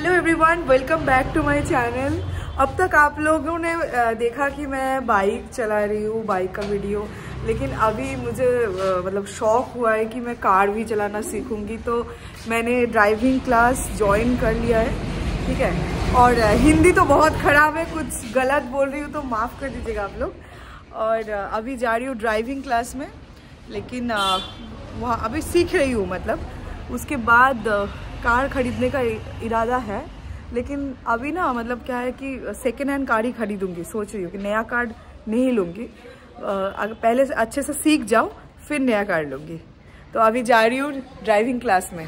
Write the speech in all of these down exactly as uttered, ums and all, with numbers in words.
Hello everyone, welcome back to my channel. अब तक आप लोगों ने देखा कि मैं बाइक चला रही हूँ, बाइक का वीडियो, लेकिन अभी मुझे मतलब शौक हुआ है कि मैं कार भी चलाना सीखूंगी। तो मैंने ड्राइविंग क्लास ज्वाइन कर लिया है, ठीक है। और हिंदी तो बहुत ख़राब है, कुछ गलत बोल रही हूँ तो माफ़ कर दीजिएगा आप लोग। और अभी जा रही हूँ ड्राइविंग क्लास में, लेकिन वहाँ अभी सीख रही हूँ, मतलब उसके बाद कार खरीदने का इरादा है। लेकिन अभी ना मतलब क्या है कि सेकेंड हैंड कार ही खरीदूंगी, सोच रही हूँ कि नया कार नहीं लूँगी। अगर पहले से अच्छे से सीख जाऊँ फिर नया कार लूँगी। तो अभी जा रही हूँ ड्राइविंग क्लास में।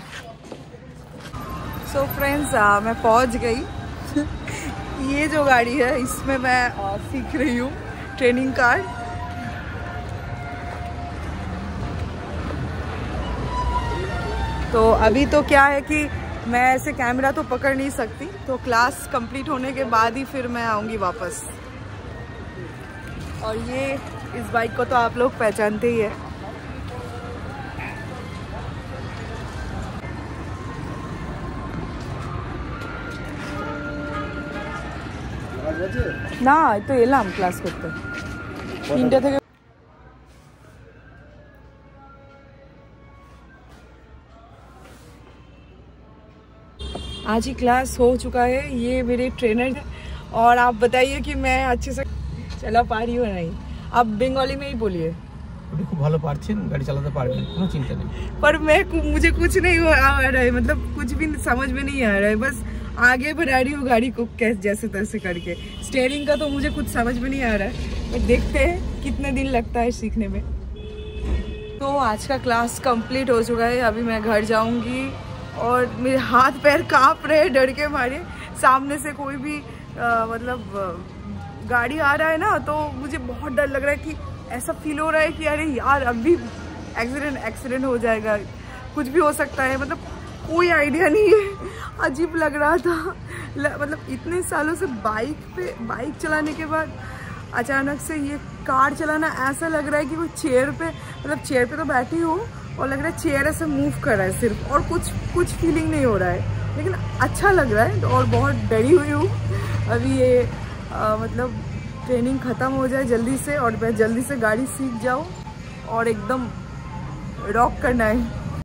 सो so फ्रेंड्स, मैं पहुँच गई। ये जो गाड़ी है इसमें मैं आ, सीख रही हूँ ट्रेनिंग कार। तो अभी तो क्या है कि मैं ऐसे कैमरा तो पकड़ नहीं सकती, तो क्लास कंप्लीट होने के बाद ही फिर मैं आऊँगी वापस। और ये इस बाइक को तो आप लोग पहचानते ही है। না তো এলাম ক্লাস করতে তিনটা থেকে। आज ही क्लास हो चुका है, ये मेरे ट्रेनर है। और आप बताइए कि मैं अच्छे से चला पा रही हूँ नहीं। आप बंगाली में ही बोलिए। खूब भालो पारছেন, गाड़ी चलाते पारবেন, কোনো चिंता नहीं। पर मैं मुझे कुछ नहीं आ रहा है, मतलब कुछ भी समझ में नहीं आ रहा है, बस आगे बढ़ा रही हूँ गाड़ी को कैसे जैसे तैसे करके। स्टीयरिंग का तो मुझे कुछ समझ में नहीं आ रहा है, पर देखते हैं कितने दिन लगता है सीखने में। तो आज का क्लास कंप्लीट हो चुका है, अभी मैं घर जाऊंगी। और मेरे हाथ पैर कांप रहे डर के मारे। सामने से कोई भी आ, मतलब गाड़ी आ रहा है ना, तो मुझे बहुत डर लग रहा है कि ऐसा फील हो रहा है कि अरे यार अभी एक्सीडेंट एक्सीडेंट हो जाएगा, कुछ भी हो सकता है। मतलब कोई आइडिया नहीं है, अजीब लग रहा था। मतलब इतने सालों से बाइक पे बाइक चलाने के बाद अचानक से ये कार चलाना, ऐसा लग रहा है कि वो चेयर पे, मतलब चेयर पे तो बैठी हूँ और लग रहा है चेयर ऐसे मूव कर रहा है सिर्फ, और कुछ कुछ फीलिंग नहीं हो रहा है, लेकिन अच्छा लग रहा है। और बहुत डरी हुई हूँ। अभी ये आ, मतलब ट्रेनिंग ख़त्म हो जाए जल्दी से और मैं जल्दी से गाड़ी सीख जाऊँ और एकदम रॉक करना है।